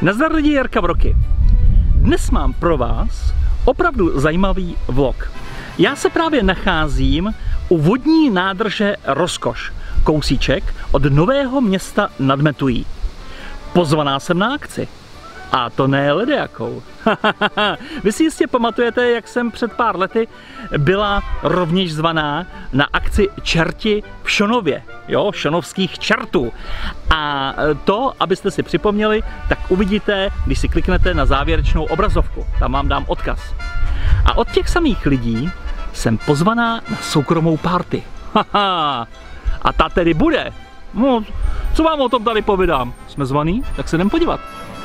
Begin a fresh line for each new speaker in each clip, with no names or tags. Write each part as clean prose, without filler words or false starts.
Nazdar lidi, Jarka Broky. Dnes mám pro vás opravdu zajímavý vlog. Já se právě nacházím u vodní nádrže Rozkoš, kousíček od Nového Města nad Metují. Pozvaná jsem na akci. A to ne ledajakou. Vy si jistě pamatujete, jak jsem před pár lety byla rovněž zvaná na akci Čerti v Šonově. Jo, šonovských čertů. A to, abyste si připomněli, tak uvidíte, když si kliknete na závěrečnou obrazovku. Tam vám dám odkaz. A od těch samých lidí jsem pozvaná na soukromou party. A ta tedy bude. No, co vám o tom tady povídám? Jsme zvaný, tak se jdem podívat.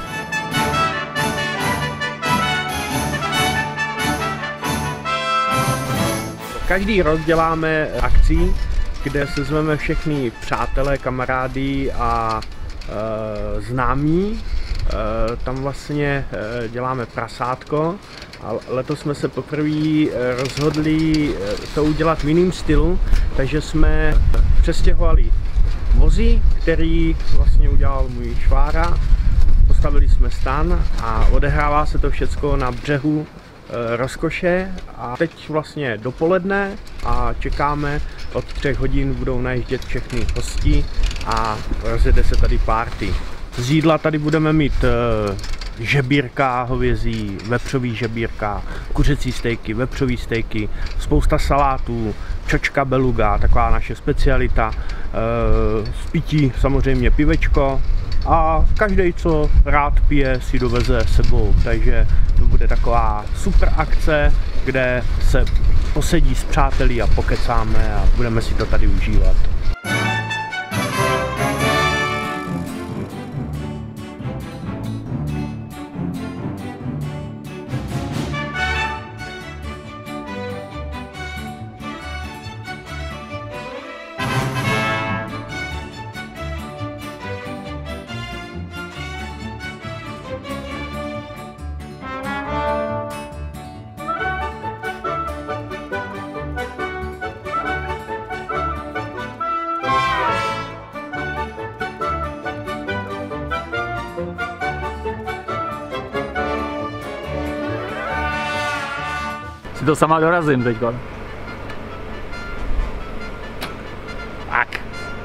Každý rok děláme akci, kde se zveme všechny přátelé, kamarády a známí. Tam vlastně děláme prasátko a letos jsme se poprvé rozhodli to udělat v jiném stylu, takže jsme přestěhovali vozy, který vlastně udělal můj švára. Postavili jsme stan a odehrává se to všecko na břehu Rozkoše a teď vlastně dopoledne a čekáme, od 3 hodin budou najíždět všechny hosti a rozjede se tady party. Z jídla tady budeme mít žebírka hovězí, vepřový žebírka, kuřecí stejky, vepřový stejky, spousta salátů, čočka beluga, taková naše specialita, z pití samozřejmě pivečko a každý, co rád pije, si doveze sebou, takže to bude taková super akce, kde se posedí s přáteli a pokecáme a budeme si to tady užívat.
Si to sama dorazím teďko. Tak.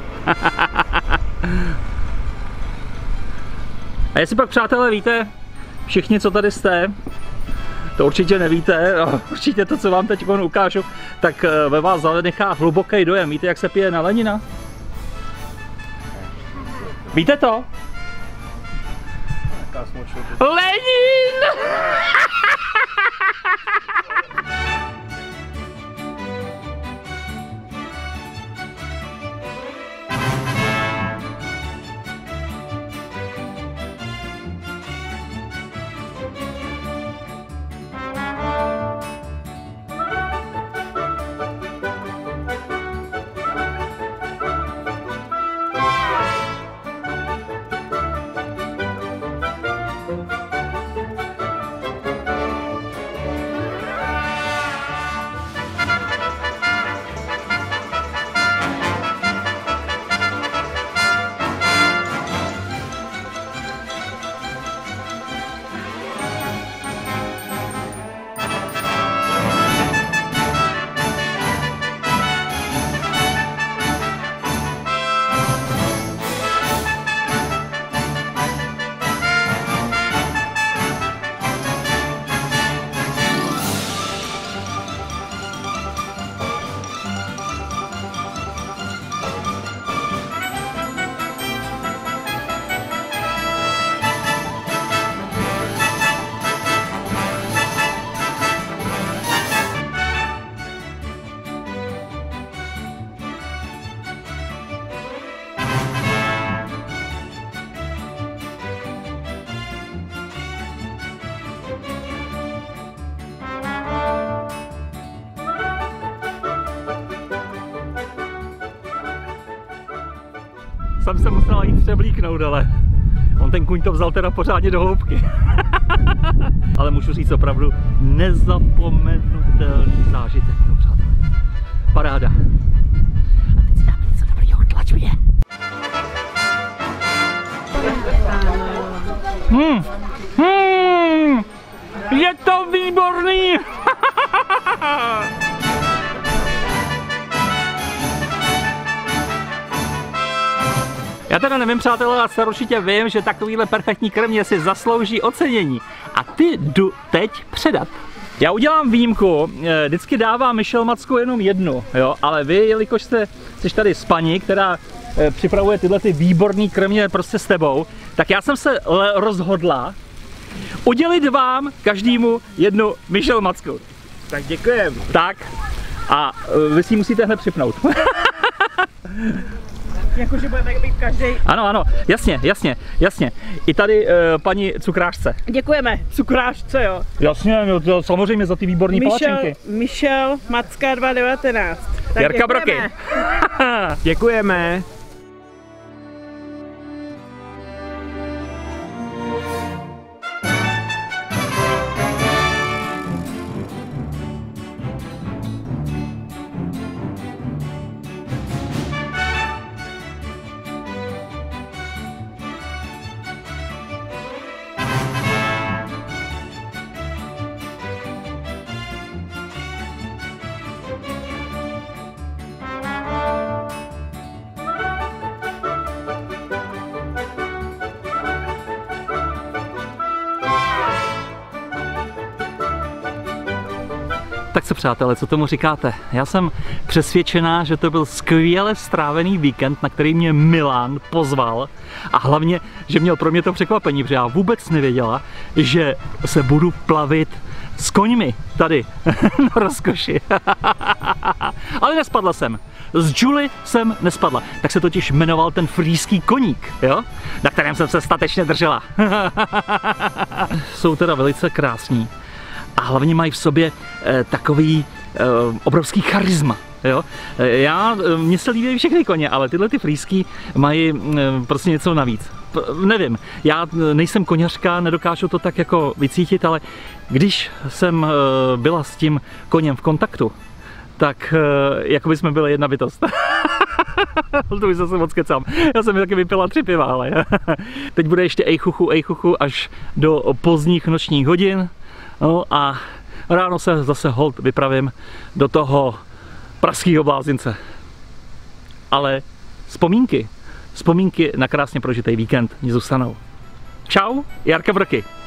A jestli pak, přátelé, víte, všichni, co tady jste, to určitě nevíte, určitě to, co vám teď ukážu, tak ve vás zanechá hluboký dojem. Víte, jak se pije na Lenina? Víte to? Lenin! Jsem se musela jít převlíknout, ale on ten kuň to vzal teda pořádně do hloubky. Ale můžu říct opravdu nezapomenutelný zážitek, no, přátelé. Paráda. A teď si dáme něco dobrýho, tlač mě. výborný! Já teda nevím, přátelé, ale se určitě vím, že takovýhle perfektní krmě si zaslouží ocenění. A ty jdu teď předat. Já udělám výjimku, vždycky dávám Michelle Macku jenom jednu, jo, ale vy, jelikož jste tady s paní, která připravuje tyhle ty výborný krmě prostě s tebou, tak já jsem se rozhodla udělit vám každému jednu Michelle Macku.
Tak děkujem.
Tak a vy si musíte hned připnout.
Jakože budeme být každý.
Ano, ano, jasně. I tady paní cukrářce.
Děkujeme, cukrářce, jo.
Jasně, to samozřejmě za ty výborné palačinky.
Michelle Macka 2019. Tak
Jarka Broky.
Děkujeme.
Tak co, přátelé, co tomu říkáte? Já jsem přesvědčená, že to byl skvěle strávený víkend, na který mě Milan pozval a hlavně, že měl pro mě to překvapení, protože já vůbec nevěděla, že se budu plavit s koňmi tady na Rozkoši. Ale nespadla jsem. Z Julie jsem nespadla. Tak se totiž jmenoval ten frýský koník, jo? Na kterém jsem se statečně držela. Jsou teda velice krásní. A hlavně mají v sobě takový obrovský charisma. Jo? Mně se líbí všechny koně, ale tyhle ty frýský mají prostě něco navíc. Nevím, já nejsem koněřka, nedokážu to tak jako vycítit, ale když jsem byla s tím koněm v kontaktu, tak jako by jsme byli jedna bytost. To už zase moc kecám. Já jsem taky vypila 3 piva, ale teď bude ještě ejchuchu až do pozdních nočních hodin. No a ráno se zase holt vypravím do toho pražského blázince. Ale vzpomínky na krásně prožitý víkend mě zůstanou. Čau, Jarka Broky.